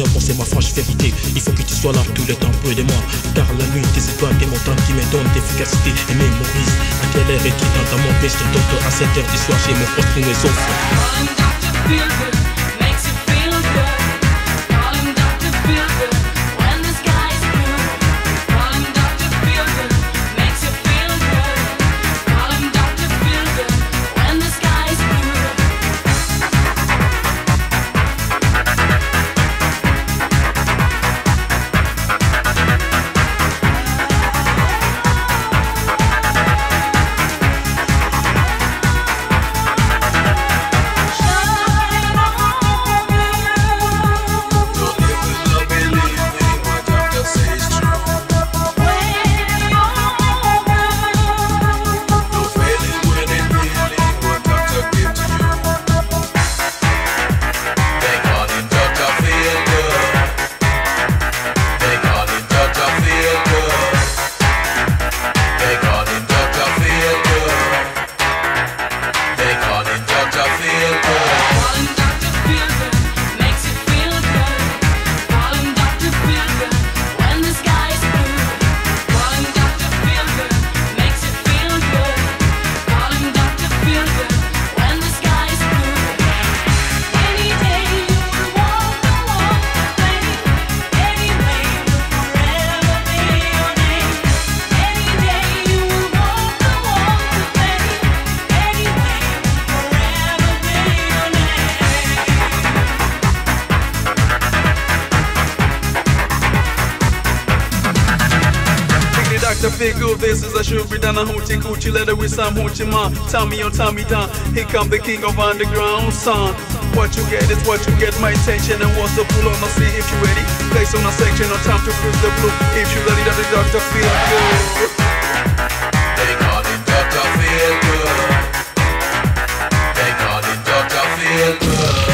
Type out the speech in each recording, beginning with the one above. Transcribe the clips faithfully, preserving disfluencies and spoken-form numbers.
sincère, bon c'est ma franche vérité. Il faut que tu sois là tout le temps près de moi, car la nuit, tes étoiles, tes montagnes qui me donnent d'efficacité et mémorise. À quelle heure est-il dans mon pêche de docteur? À sept heures du soir, j'ai mon poste pour mes offres. The figure, this is a should be done a hoochie coochie letter with some hoochie man. Tommy on Tommy down. Here come the king of underground son. What you get is what you get, my attention and what's the pull on the see if you ready. Place on a section, no time to press the blue. If you ready, that the doctor feel good. They call it Doctor Feel Good. They call it Doctor Feel Good.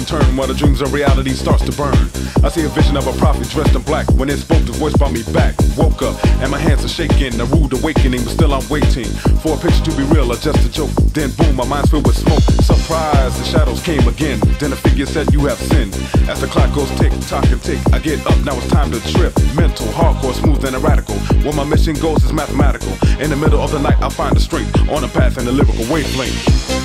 turn while the dreams of reality starts to burn. I see a vision of a prophet dressed in black. When it spoke, the voice brought me back. Woke up and my hands are shaking, a rude awakening, but still I'm waiting for a picture to be real or just a joke. Then boom, my mind's filled with smoke. Surprise, the shadows came again. Then a figure said, you have sinned. As the clock goes tick, tock and tick, I get up, now it's time to trip. Mental, hardcore, smooth and erratical. Where my mission goes is mathematical. In the middle of the night, I find the strength on a path in the lyrical wavelength.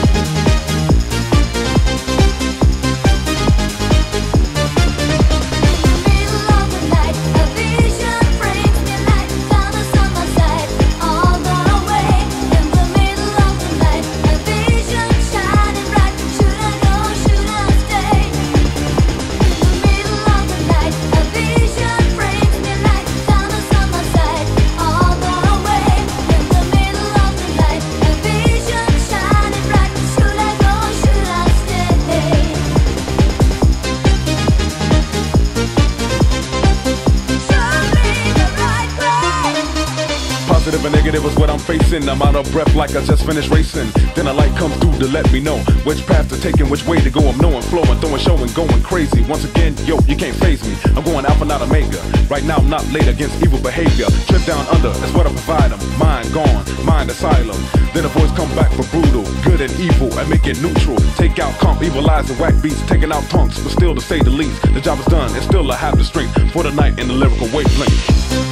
Positive and negative is what I'm facing. I'm out of breath like I just finished racing. Then a light comes through to let me know which path to take and which way to go. I'm knowing, flowing, throwing, showing, going crazy. Once again, yo, you can't faze me. I'm going alpha, not omega. Right now, I'm not late against evil behavior. Trip down under, that's what I provide them. Mind gone, mind asylum. Then a voice come back for brutal, good and evil, and make it neutral. Take out comp, evil eyes and whack beats, taking out punks, but still to say the least, the job is done, and still I have the strength for the night in the lyrical wavelength.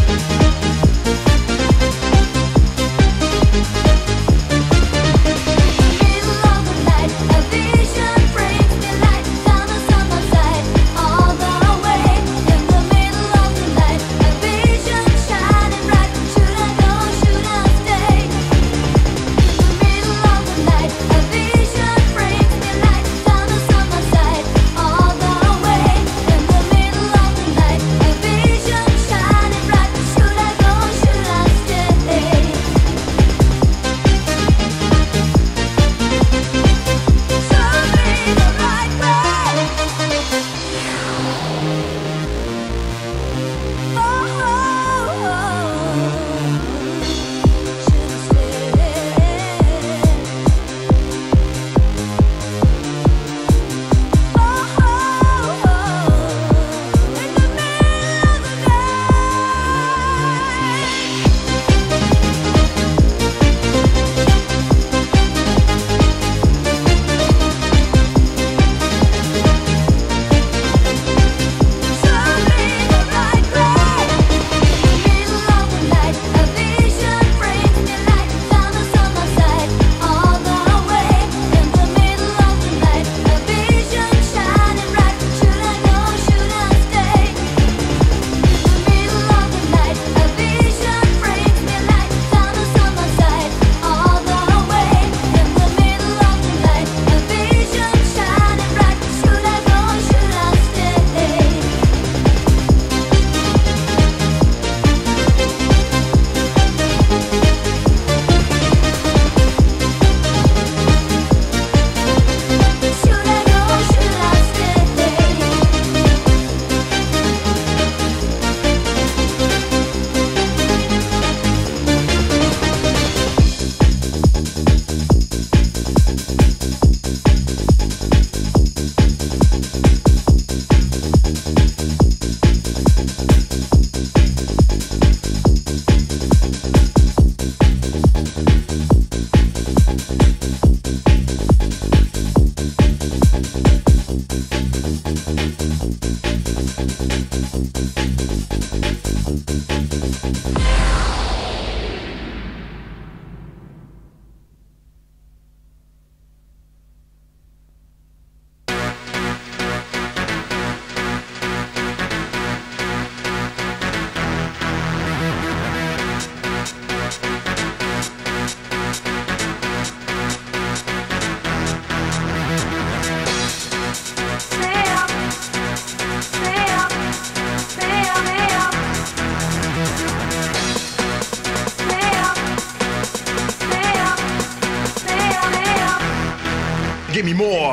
Give me more.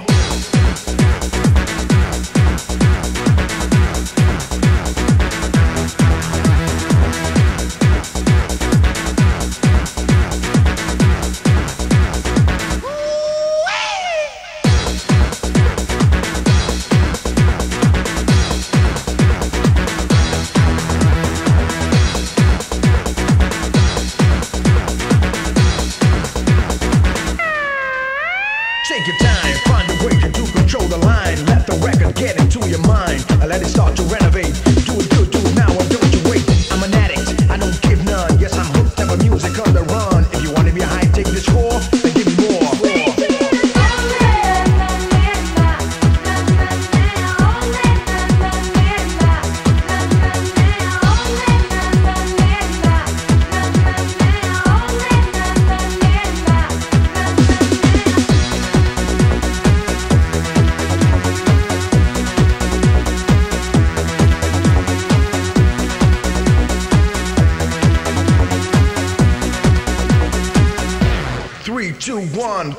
one.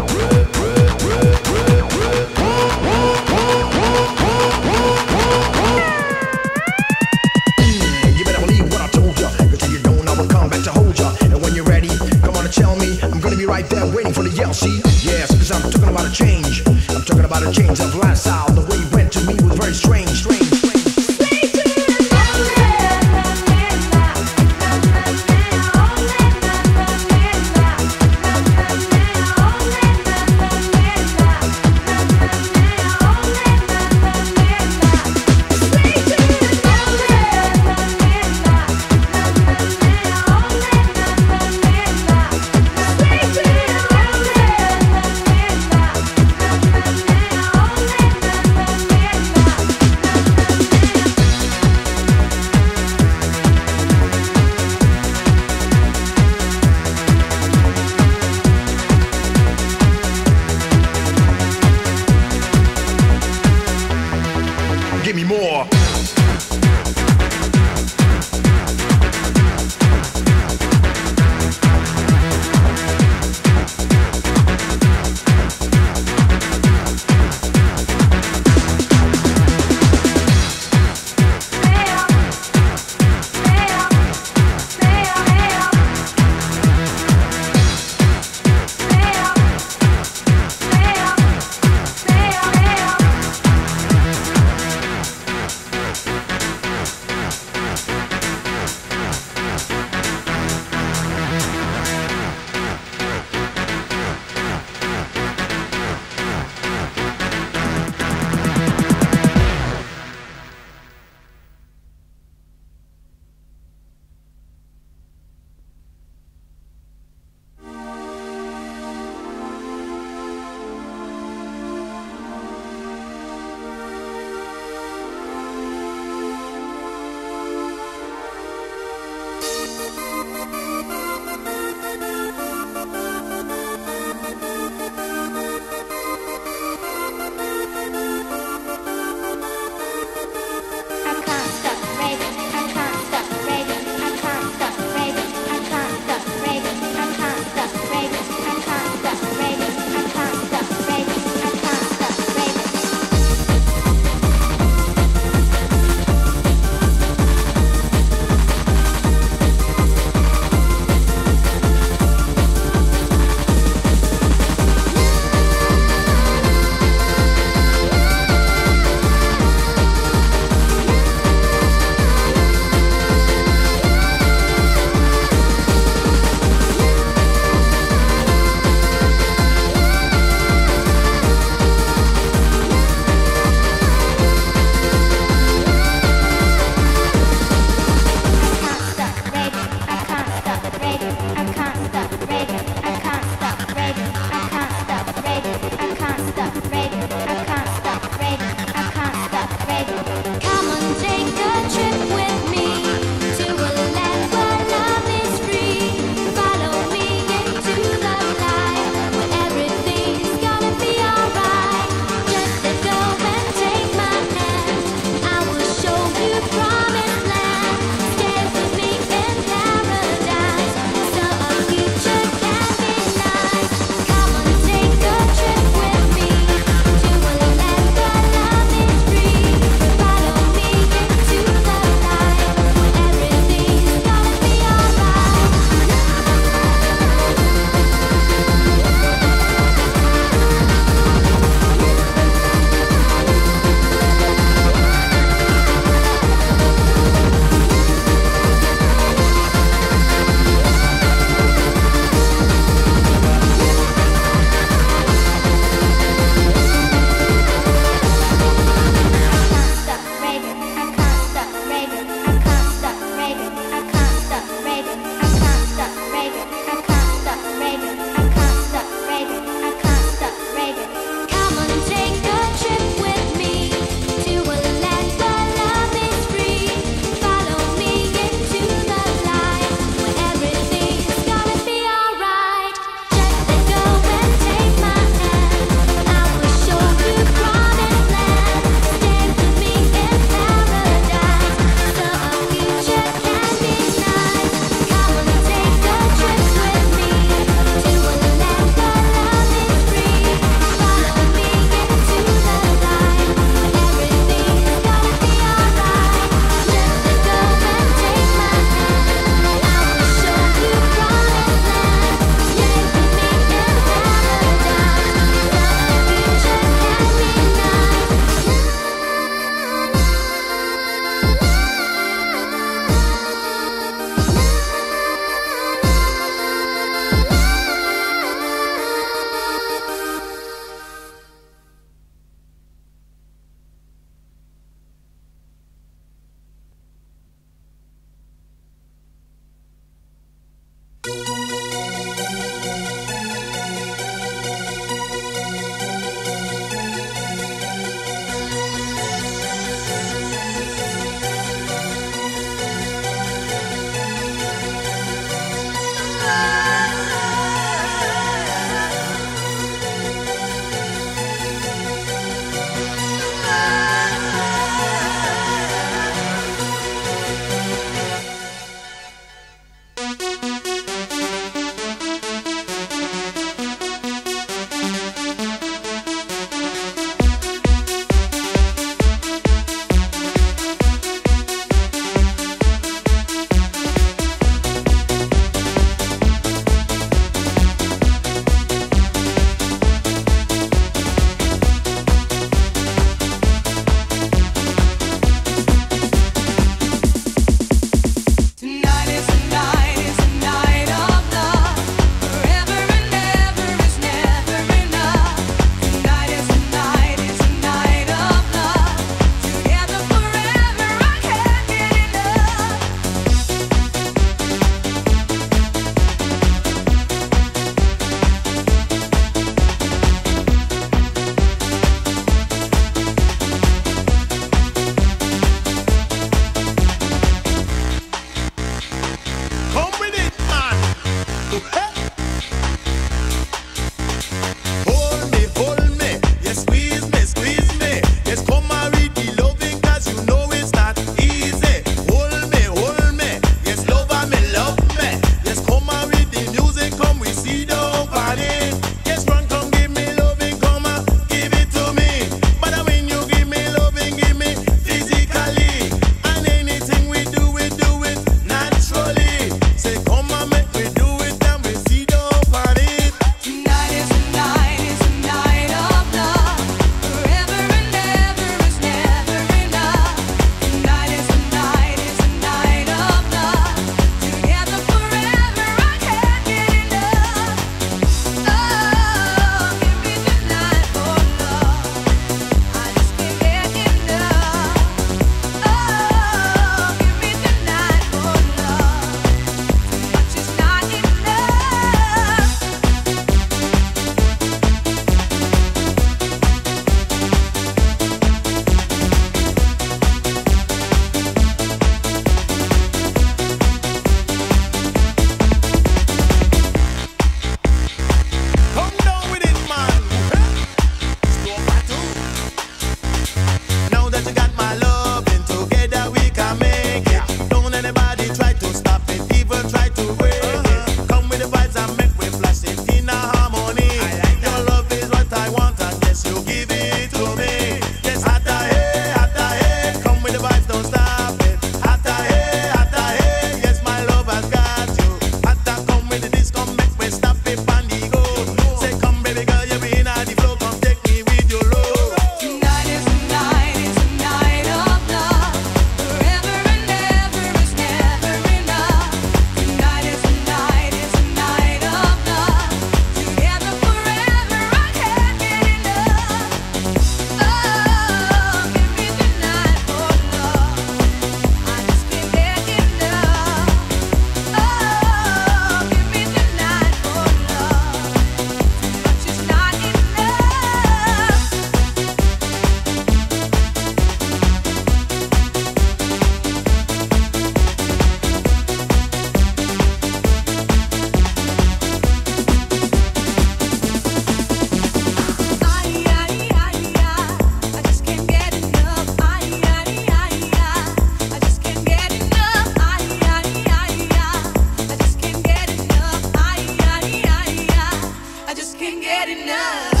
get enough.